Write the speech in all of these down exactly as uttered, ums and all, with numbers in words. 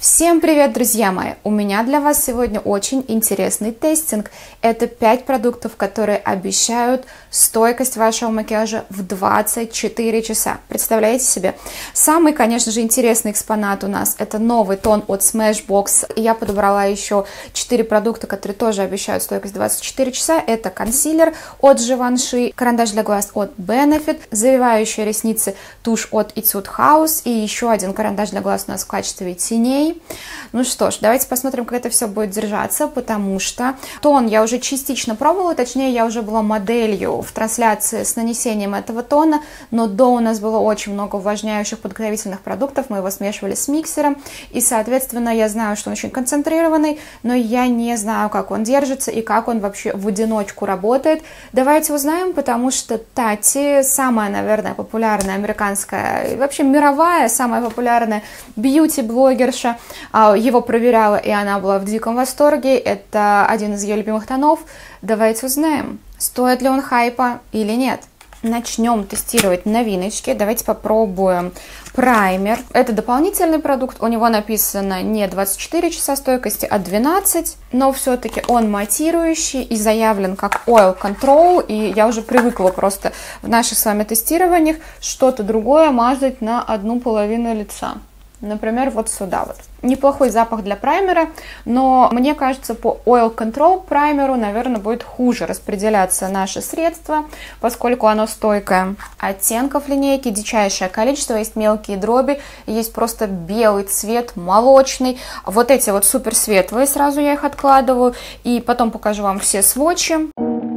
Всем привет, друзья мои! У меня для вас сегодня очень интересный тестинг. Это пять продуктов, которые обещают стойкость вашего макияжа в двадцать четыре часа. Представляете себе? Самый, конечно же, интересный экспонат у нас — это новый тон от Smashbox. Я подобрала еще четыре продукта, которые тоже обещают стойкость двадцать четыре часа. Это консилер от Givenchy, карандаш для глаз от Benefit, завивающие ресницы тушь от Etude House и еще один карандаш для глаз у нас в качестве теней. Ну что ж, давайте посмотрим, как это все будет держаться, потому что тон я уже частично пробовала, точнее, я уже была моделью в трансляции с нанесением этого тона, но до у нас было очень много увлажняющих подготовительных продуктов, мы его смешивали с миксером, и, соответственно, я знаю, что он очень концентрированный, но я не знаю, как он держится и как он вообще в одиночку работает. Давайте узнаем, потому что Тати, самая, наверное, популярная американская, и вообще мировая, самая популярная бьюти-блогерша, его проверяла, и она была в диком восторге. Это один из ее любимых тонов. Давайте узнаем, стоит ли он хайпа или нет. Начнем тестировать новиночки. Давайте попробуем праймер. Это дополнительный продукт. У него написано не двадцать четыре часа стойкости, а двенадцать. Но все-таки он матирующий и заявлен как Oil Control. И я уже привыкла просто в наших с вами тестированиях что-то другое мазать на одну половину лица. Например, вот сюда вот. Неплохой запах для праймера, но мне кажется, по Oil Control праймеру, наверное, будет хуже распределяться наше средство, поскольку оно стойкое. Оттенков линейки дичайшее количество, есть мелкие дроби, есть просто белый цвет, молочный. Вот эти вот супер светлые, сразу я их откладываю, и потом покажу вам все сводчи.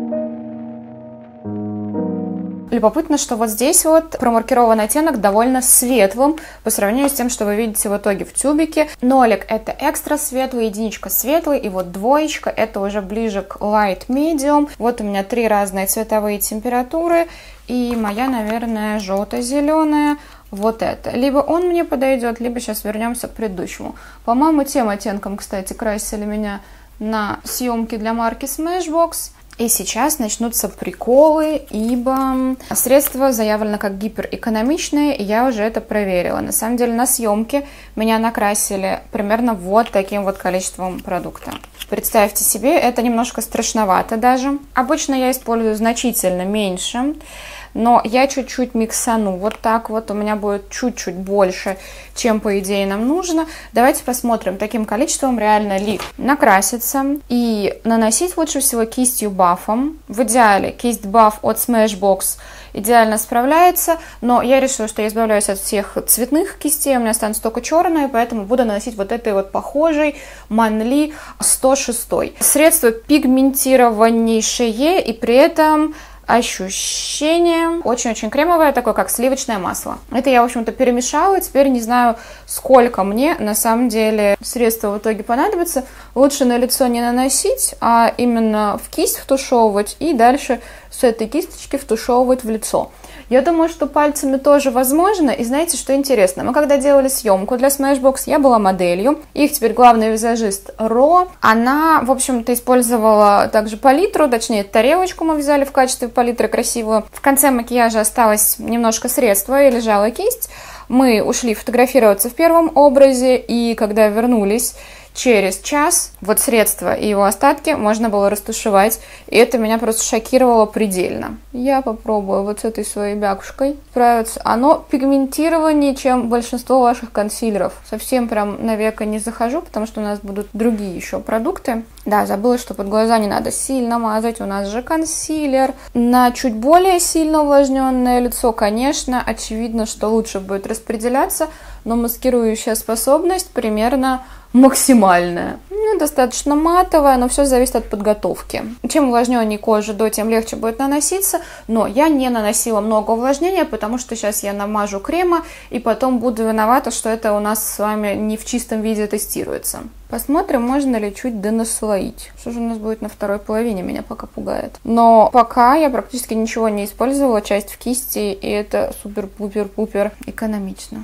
Любопытно, что вот здесь вот промаркирован оттенок довольно светлым по сравнению с тем, что вы видите в итоге в тюбике. Нолик — это экстра светлый, единичка светлый, и вот двоечка — это уже ближе к light medium. Вот у меня три разные цветовые температуры, и моя, наверное, желто-зеленая. Вот это. Либо он мне подойдет, либо сейчас вернемся к предыдущему. По-моему, тем оттенком, кстати, красили меня на съемке для марки Smashbox. И сейчас начнутся приколы, ибо средство заявлено как гиперэкономичное, и я уже это проверила. На самом деле на съемке меня накрасили примерно вот таким вот количеством продукта. Представьте себе, это немножко страшновато даже. Обычно я использую значительно меньше, но я чуть-чуть миксану. Вот так вот у меня будет чуть-чуть больше, чем по идее нам нужно. Давайте посмотрим, таким количеством реально ли накраситься. И наносить лучше всего кистью бафом. В идеале кисть баф от Smashbox идеально справляется, но я решила, что я избавляюсь от всех цветных кистей, у меня останется только черные, поэтому буду наносить вот этой вот похожей Манли сто шесть. Средство пигментированнейшее, и при этом ощущение очень-очень кремовое, такое как сливочное масло. Это я, в общем-то, перемешала. Теперь не знаю, сколько мне на самом деле средства в итоге понадобится. Лучше на лицо не наносить, а именно в кисть втушевывать и дальше с этой кисточки втушевывать в лицо. Я думаю, что пальцами тоже возможно. И знаете, что интересно? Мы когда делали съемку для Smashbox, я была моделью. Их теперь главный визажист Ро. Она, в общем-то, использовала также палитру, точнее, тарелочку мы взяли в качестве палитры красивую. В конце макияжа осталось немножко средства и лежала кисть. Мы ушли фотографироваться в первом образе, и когда вернулись через час, вот средство и его остатки можно было растушевать, и это меня просто шокировало предельно. Я попробую вот с этой своей бякушкой справиться. Оно пигментированнее, чем большинство ваших консилеров. Совсем прям на веко не захожу, потому что у нас будут другие еще продукты. Да, забыла, что под глаза не надо сильно мазать, у нас же консилер. На чуть более сильно увлажненное лицо, конечно, очевидно, что лучше будет распределяться, но маскирующая способность примерно максимальная. Ну, достаточно матовая, но все зависит от подготовки. Чем увлажненнее кожа до, тем легче будет наноситься, но я не наносила много увлажнения, потому что сейчас я намажу крема, и потом буду виновата, что это у нас с вами не в чистом виде тестируется. Посмотрим, можно ли чуть донаслоить. Что же у нас будет на второй половине, меня пока пугает. Но пока я практически ничего не использовала, часть в кисти, и это супер-пупер-пупер экономично.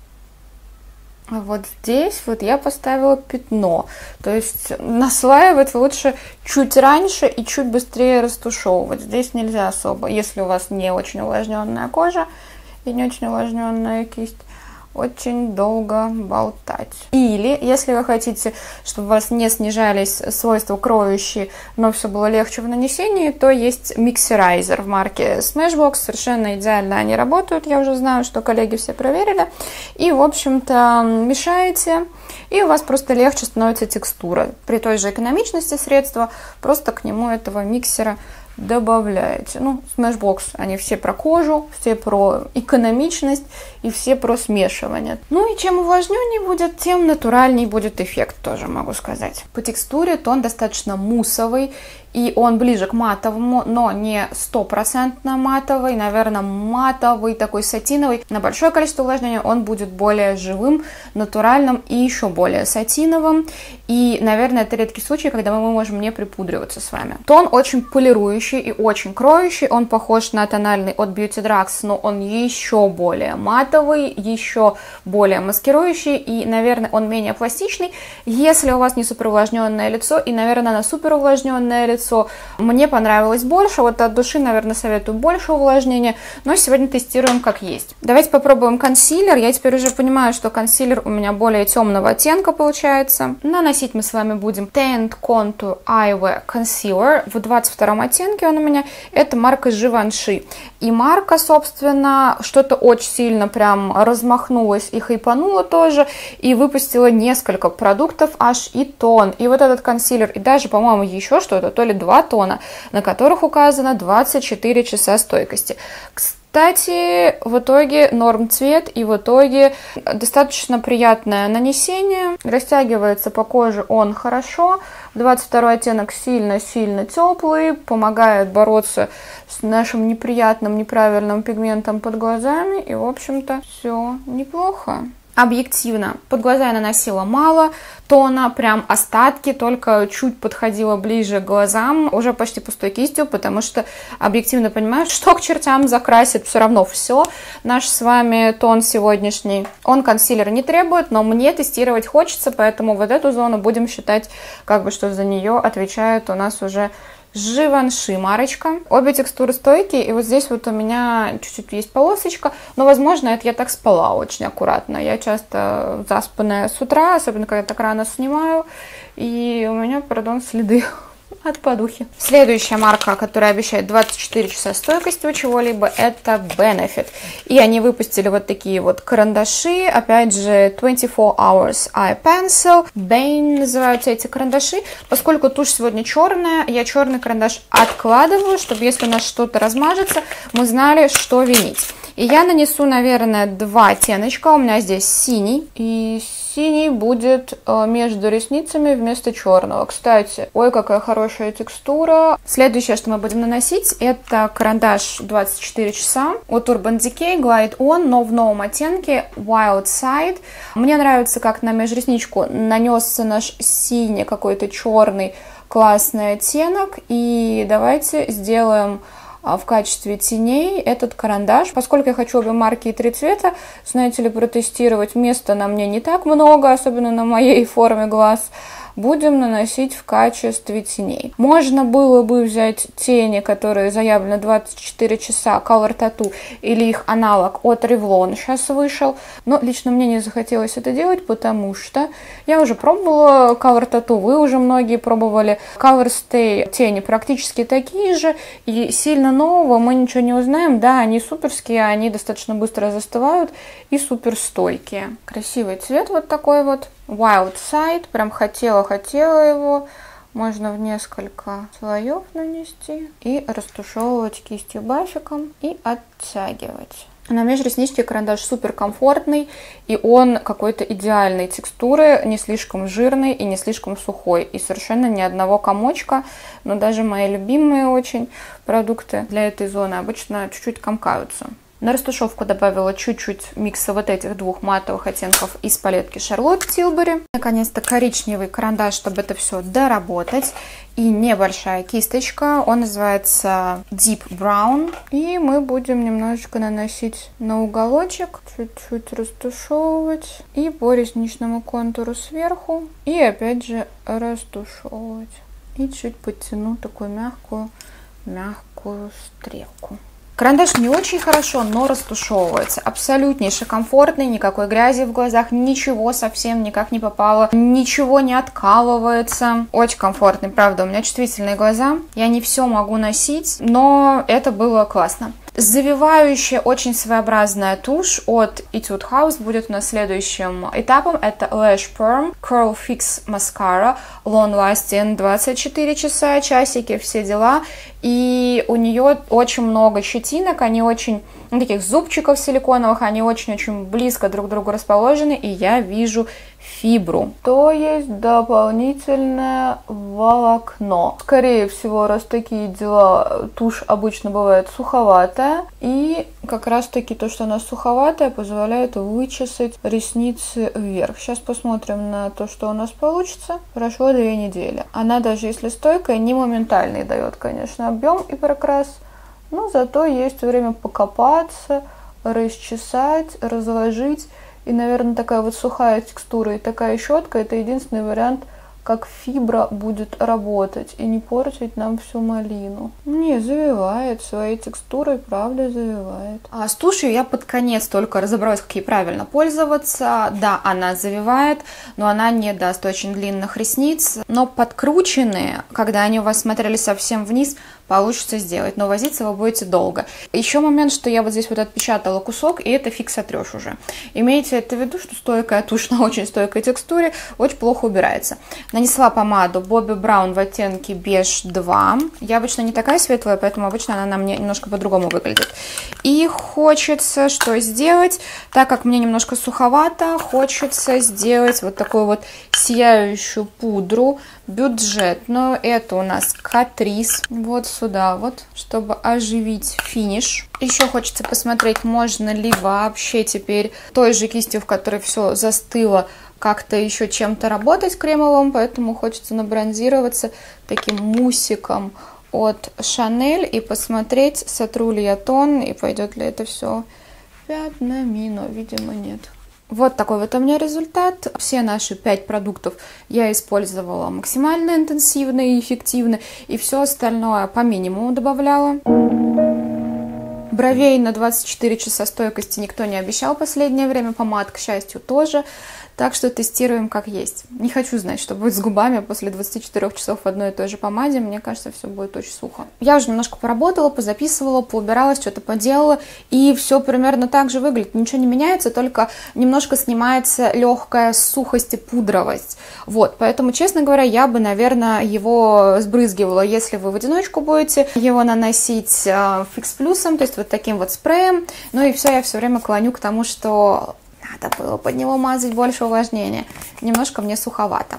Вот здесь вот я поставила пятно, то есть наслаивать лучше чуть раньше и чуть быстрее растушевывать. Здесь нельзя особо, если у вас не очень увлажненная кожа и не очень увлажненная кисть. очень долго болтать. Или, если вы хотите, чтобы у вас не снижались свойства кроющие, но все было легче в нанесении, то есть миксерайзер в марке Smashbox. Совершенно идеально они работают. Я уже знаю, что коллеги все проверили. И, в общем-то, мешаете, и у вас просто легче становится текстура. При той же экономичности средства просто к нему этого миксера добавляете. Ну, Smashbox, они все про кожу, все про экономичность и все про смешивание. Ну и чем увлажненнее будет, тем натуральней будет эффект, тоже могу сказать. По текстуре тон достаточно муссовый, и он ближе к матовому, но не стопроцентно матовый, наверное, матовый, такой сатиновый. На большое количество увлажнения он будет более живым, натуральным и еще более сатиновым. И, наверное, это редкий случай, когда мы можем не припудриваться с вами. Тон очень полирующий и очень кроющий. Он похож на тональный от Beauty Drugs, но он еще более матовый, еще более маскирующий. И, наверное, он менее пластичный. Если у вас не суперувлажненное лицо, и, наверное, на суперувлажненное лицо мне понравилось больше. Вот от души, наверное, советую больше увлажнения. Но сегодня тестируем как есть. Давайте попробуем консилер. Я теперь уже понимаю, что консилер у меня более темного оттенка получается. Наносить мы с вами будем Tint Contour Eyewear Concealer. В двадцать втором оттенке он у меня. Это марка Givenchy. И марка, собственно, что-то очень сильно прям размахнулась и хайпанула тоже. И выпустила несколько продуктов, аж и тон. И вот этот консилер. И даже, по-моему, еще что-то. То ли два тона, на которых указано двадцать четыре часа стойкости. Кстати, в итоге норм цвет и в итоге достаточно приятное нанесение. Растягивается по коже он хорошо. двадцать второй оттенок сильно-сильно теплый, помогает бороться с нашим неприятным, неправильным пигментом под глазами. И, в общем-то, все неплохо. Объективно, под глаза я наносила мало тона, прям остатки, только чуть подходила ближе к глазам, уже почти пустой кистью, потому что объективно понимаю, что к чертям закрасит все равно все. Наш с вами тон сегодняшний, он консилера не требует, но мне тестировать хочется, поэтому вот эту зону будем считать, как бы, что за нее отвечает у нас уже Givenchy марочка. Обе текстуры стойкие, и вот здесь вот у меня чуть-чуть есть полосочка, но, возможно, это я так спала очень аккуратно. Я часто заспанная с утра, особенно когда так рано снимаю, и у меня, пардон, следы от подухи. Следующая марка, которая обещает двадцать четыре часа стойкости у чего-либо, это Benefit. И они выпустили вот такие вот карандаши, опять же, двадцать четыре hours Eye Pencil. Bane называются эти карандаши. Поскольку тушь сегодня черная, я черный карандаш откладываю, чтобы если у нас что-то размажется, мы знали, что винить. И я нанесу, наверное, два оттеночка. У меня здесь синий. И синий будет э, между ресницами вместо черного. Кстати, ой, какая хорошая текстура. Следующее, что мы будем наносить, это карандаш двадцать четыре часа от Urban Decay Glide On, но в новом оттенке Wild Side. Мне нравится, как на межресничку нанесся наш синий какой-то черный классный оттенок. И давайте сделаем в качестве теней этот карандаш. Поскольку я хочу обе марки и три цвета, знаете ли, протестировать, места на мне не так много, особенно на моей форме глаз, будем наносить в качестве теней. Можно было бы взять тени, которые заявлены двадцать четыре часа, Color Tattoo, или их аналог от Revlon сейчас вышел, но лично мне не захотелось это делать, потому что я уже пробовала Color Tattoo, вы уже многие пробовали. Color Stay тени практически такие же, и сильно нового мы ничего не узнаем. Да, они суперские, они достаточно быстро застывают и суперстойкие. Красивый цвет вот такой вот. Wild Side, прям хотела-хотела его. Можно в несколько слоев нанести и растушевывать кистью бафиком и оттягивать. На межресничке карандаш супер комфортный, и он какой-то идеальной текстуры, не слишком жирный и не слишком сухой, и совершенно ни одного комочка. Но даже мои любимые очень продукты для этой зоны обычно чуть-чуть комкаются. На растушевку добавила чуть-чуть микса вот этих двух матовых оттенков из палетки Charlotte Tilbury. Наконец-то коричневый карандаш, чтобы это все доработать. И небольшая кисточка, он называется Deep Brown. И мы будем немножечко наносить на уголочек, чуть-чуть растушевывать. И по ресничному контуру сверху. И опять же растушевывать. И чуть подтяну такую мягкую, мягкую стрелку. Карандаш не очень хорошо, но растушевывается. Абсолютнейше комфортный, никакой грязи в глазах, ничего совсем никак не попало, ничего не откалывается. Очень комфортный, правда, у меня чувствительные глаза, я не все могу носить, но это было классно. Завивающая, очень своеобразная тушь от Etude House будет у нас следующим этапом. Это Lash Perm Curl Fix Mascara, Long Lasting, двадцать четыре часа, часики, все дела. И у нее очень много щетинок, они очень, ну, таких зубчиков силиконовых, они очень-очень близко друг к другу расположены, и я вижу фибру. То есть дополнительное волокно. Скорее всего, раз такие дела, тушь обычно бывает суховатая, и как раз таки то, что она суховатая, позволяет вычесать ресницы вверх. Сейчас посмотрим на то, что у нас получится. Прошло две недели. Она, даже если стойкая, не моментальный дает, конечно, объем и прокрас, но зато есть время покопаться, расчесать, разложить. И, наверное, такая вот сухая текстура и такая щетка — это единственный вариант, как фибра будет работать и не портить нам всю малину. Не, завивает своей текстурой, правда завивает. А с тушью я под конец только разобралась, как ей правильно пользоваться. Да, она завивает, но она не даст очень длинных ресниц. Но подкрученные, когда они у вас смотрели совсем вниз, получится сделать, но возиться вы будете долго. Еще момент, что я вот здесь вот отпечатала кусок, и это фиг сотрешь уже. Имейте это в виду, что стойкая тушь на очень стойкой текстуре очень плохо убирается. Нанесла помаду Bobbi Brown в оттенке беж два. Я обычно не такая светлая, поэтому обычно она на мне немножко по-другому выглядит. И хочется что сделать, так как мне немножко суховато, хочется сделать вот такую вот сияющую пудру бюджетную. Это у нас Catrice. Вот сюда вот, чтобы оживить финиш. Еще хочется посмотреть, можно ли вообще теперь той же кистью, в которой все застыло, как-то еще чем-то работать кремовым, поэтому хочется набронзироваться таким мусиком от Chanel и посмотреть, сотру ли я тон и пойдет ли это все пятнами, но, видимо, нет. Вот такой вот у меня результат. Все наши пять продуктов я использовала максимально интенсивно и эффективно, и все остальное по минимуму добавляла. Бровей на двадцать четыре часа стойкости никто не обещал в последнее время, помад, к счастью, тоже. Так что тестируем как есть. Не хочу знать, что будет с губами после двадцати четырёх часов в одной и той же помаде. Мне кажется, все будет очень сухо. Я уже немножко поработала, позаписывала, поубиралась, что-то поделала. И все примерно так же выглядит. Ничего не меняется, только немножко снимается легкая сухость и пудровость. Вот, поэтому, честно говоря, я бы, наверное, его сбрызгивала, если вы в одиночку будете его наносить э, фикс плюсом, то есть вот таким вот спреем. Ну и все, я все время клоню к тому, что надо было под него мазать больше увлажнения. Немножко мне суховато.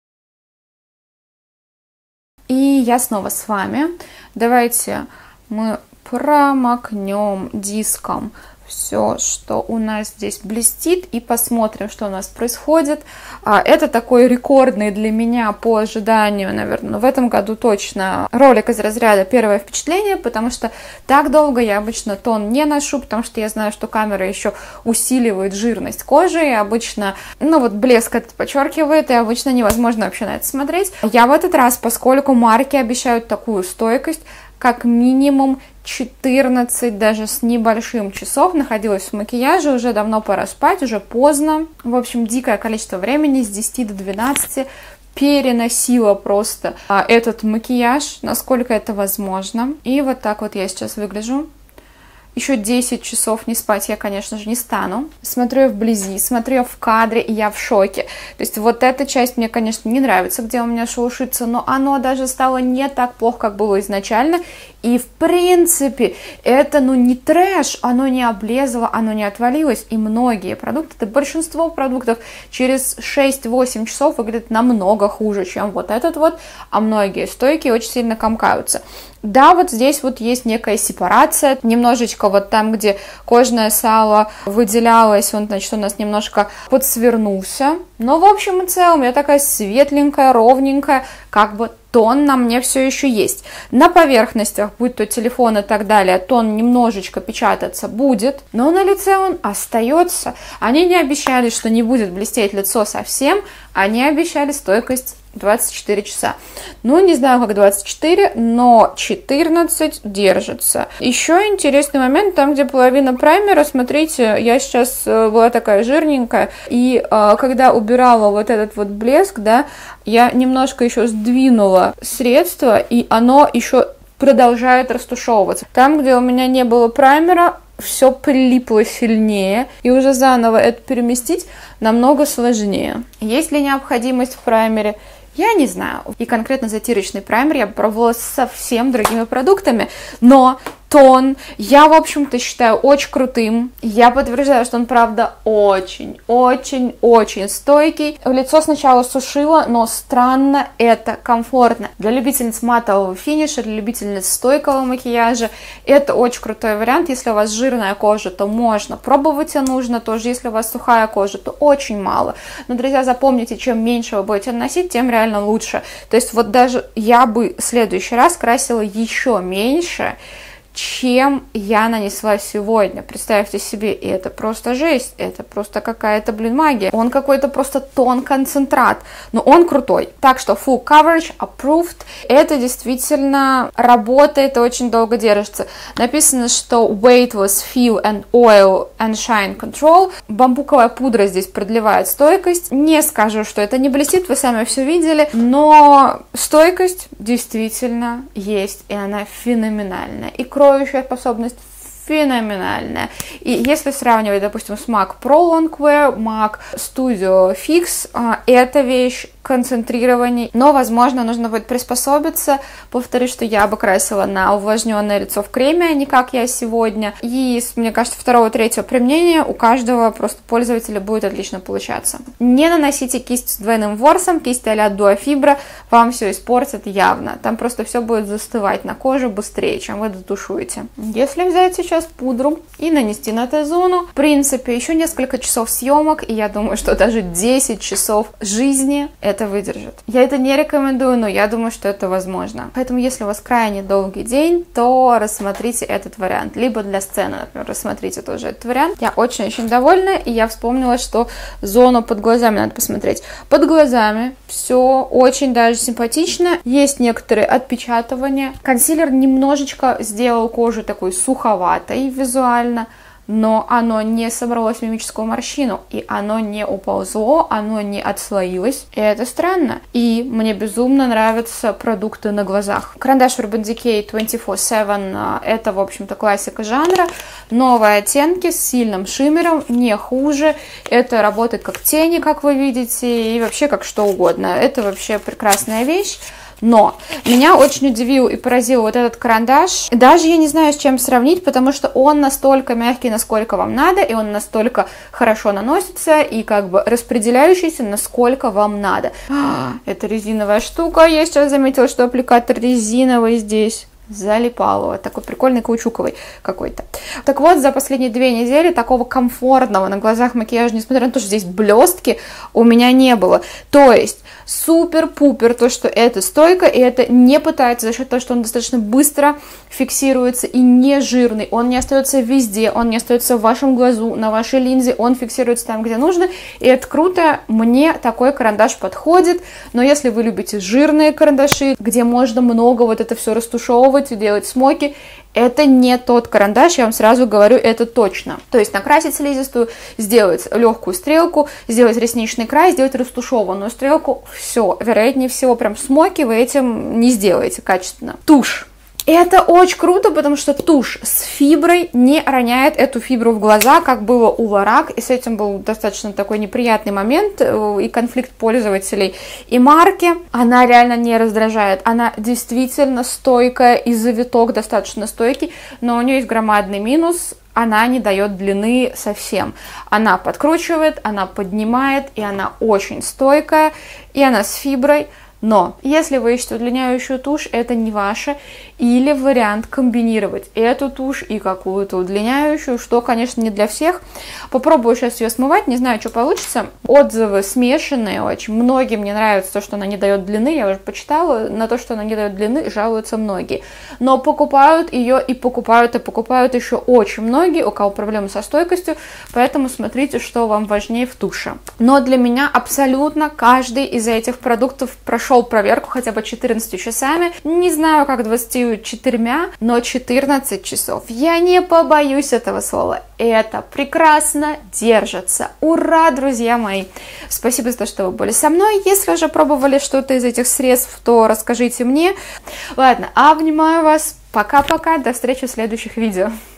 И я снова с вами. Давайте мы промокнем диском все, что у нас здесь блестит, и посмотрим, что у нас происходит. Это такой рекордный для меня по ожиданию, наверное, в этом году точно ролик из разряда «Первое впечатление», потому что так долго я обычно тон не ношу, потому что я знаю, что камера еще усиливает жирность кожи, и обычно, ну вот блеск это подчеркивает, и обычно невозможно вообще на это смотреть. Я в этот раз, поскольку марки обещают такую стойкость, как минимум четырнадцать, даже с небольшим часов находилась в макияже, уже давно пора спать, уже поздно. В общем, дикое количество времени, с десяти до двенадцати, переносила просто а, этот макияж, насколько это возможно. И вот так вот я сейчас выгляжу. Еще десять часов не спать я, конечно же, не стану. Смотрю я вблизи, смотрю я в кадре, и я в шоке. То есть вот эта часть мне, конечно, не нравится, где у меня шелушится, но оно даже стало не так плохо, как было изначально. И, в принципе, это, ну, не трэш, оно не облезло, оно не отвалилось. И многие продукты, это большинство продуктов, через шесть-восемь часов выглядят намного хуже, чем вот этот вот. А многие стойки очень сильно комкаются. Да, вот здесь вот есть некая сепарация, немножечко вот там, где кожное сало выделялось, он, значит, у нас немножко подсвернулся. Но в общем и целом я такая светленькая, ровненькая, как бы тон на мне все еще есть. На поверхностях, будь то телефон и так далее, тон немножечко печататься будет, но на лице он остается. Они не обещали, что не будет блестеть лицо совсем, они обещали стойкость двадцать четыре часа. Ну, не знаю, как двадцать четыре, но четырнадцать держится. Еще интересный момент, там, где половина праймера, смотрите, я сейчас была такая жирненькая, и э, когда убирала вот этот вот блеск, да, я немножко еще сдвинула средство, и оно еще продолжает растушевываться. Там, где у меня не было праймера, все прилипло сильнее, и уже заново это переместить намного сложнее. Есть ли необходимость в праймере? Я не знаю. И конкретно затирочный праймер я пробовала с совсем другими продуктами, но тон я, в общем-то, считаю очень крутым. Я подтверждаю, что он, правда, очень-очень-очень стойкий. Лицо сначала сушило, но странно, это комфортно. Для любительниц матового финиша, для любительниц стойкого макияжа это очень крутой вариант. Если у вас жирная кожа, то можно пробовать, а нужно тоже. Если у вас сухая кожа, то очень мало. Но, друзья, запомните, чем меньше вы будете наносить, тем реально лучше. То есть вот даже я бы в следующий раз красила еще меньше, чем я нанесла сегодня. Представьте себе, и это просто жесть, это просто какая-то, блин, магия. Он какой-то просто тон-концентрат, но он крутой. Так что full coverage, approved, это действительно работает и очень долго держится. Написано, что weightless feel and oil and shine control. Бамбуковая пудра здесь продлевает стойкость. Не скажу, что это не блестит, вы сами все видели, но стойкость действительно есть, и она феноменальная. И кроющая способность феноменальная. И если сравнивать, допустим, с MAC Pro Longwear, MAC Studio Fix, эта вещь концентрированней, но, возможно, нужно будет приспособиться. Повторюсь, что я бы красила на увлажненное лицо в креме, а не как я сегодня. И, мне кажется, второго-третьего применения у каждого просто пользователя будет отлично получаться. Не наносите кисть с двойным ворсом, кисть а-ля Duofibra вам все испортит явно. Там просто все будет застывать на коже быстрее, чем вы дотушуете. Если взять сейчас пудру и нанести на Т-зону, в принципе, еще несколько часов съемок, и я думаю, что даже десять часов жизни это выдержит. Я это не рекомендую, но я думаю, что это возможно. Поэтому, если у вас крайне долгий день, то рассмотрите этот вариант. Либо для сцены, например, рассмотрите тоже этот вариант. Я очень-очень довольна, и я вспомнила, что зону под глазами надо посмотреть. Под глазами все очень даже симпатично. Есть некоторые отпечатывания. Консилер немножечко сделал кожу такой суховатой визуально, но оно не собралось в мимическую морщину, и оно не уползло, оно не отслоилось, и это странно. И мне безумно нравятся продукты на глазах. Карандаш Urban Decay двадцать четыре семь, это, в общем-то, классика жанра. Новые оттенки с сильным шиммером, не хуже. Это работает как тени, как вы видите, и вообще как что угодно. Это вообще прекрасная вещь. Но меня очень удивил и поразил вот этот карандаш. Даже я не знаю, с чем сравнить, потому что он настолько мягкий, насколько вам надо, и он настолько хорошо наносится, и как бы распределяющийся, насколько вам надо. А, это резиновая штука. Я сейчас заметила, что аппликатор резиновый здесь. Залипало. Такой прикольный каучуковый какой-то. Так вот, за последние две недели такого комфортного на глазах макияжа, несмотря на то, что здесь блестки, у меня не было. То есть, супер-пупер то, что это стойко, и это не пытается за счет того, что он достаточно быстро фиксируется и не жирный. Он не остается везде, он не остается в вашем глазу, на вашей линзе, он фиксируется там, где нужно, и это круто. Мне такой карандаш подходит, но если вы любите жирные карандаши, где можно много вот это все растушевывать и делать смоки, это не тот карандаш, я вам сразу говорю, это точно. То есть накрасить слизистую, сделать легкую стрелку, сделать ресничный край, сделать растушеванную стрелку, все, вероятнее всего, прям смоки вы этим не сделаете качественно. Тушь. Это очень круто, потому что тушь с фиброй не роняет эту фибру в глаза, как было у Lorac, и с этим был достаточно такой неприятный момент и конфликт пользователей и марки. Она реально не раздражает, она действительно стойкая, и завиток достаточно стойкий, но у нее есть громадный минус. Она не дает длины совсем. Она подкручивает, она поднимает, и она очень стойкая, и она с фиброй. Но если вы ищете удлиняющую тушь, это не ваше, или вариант комбинировать эту тушь и какую-то удлиняющую, что, конечно, не для всех. Попробую сейчас ее смывать, не знаю, что получится. Отзывы смешанные очень. Многим не нравится то, что она не дает длины, я уже почитала, на то, что она не дает длины, жалуются многие. Но покупают ее и покупают, и покупают еще очень многие, у кого проблемы со стойкостью, поэтому смотрите, что вам важнее в туше. Но для меня абсолютно каждый из этих продуктов прошел прошел проверку хотя бы четырнадцатью часами, не знаю, как двадцатью четырьмя, но четырнадцать часов. Я не побоюсь этого слова. Это прекрасно держится. Ура, друзья мои! Спасибо за то, что вы были со мной. Если уже пробовали что-то из этих средств, то расскажите мне. Ладно, обнимаю вас. Пока-пока. До встречи в следующих видео.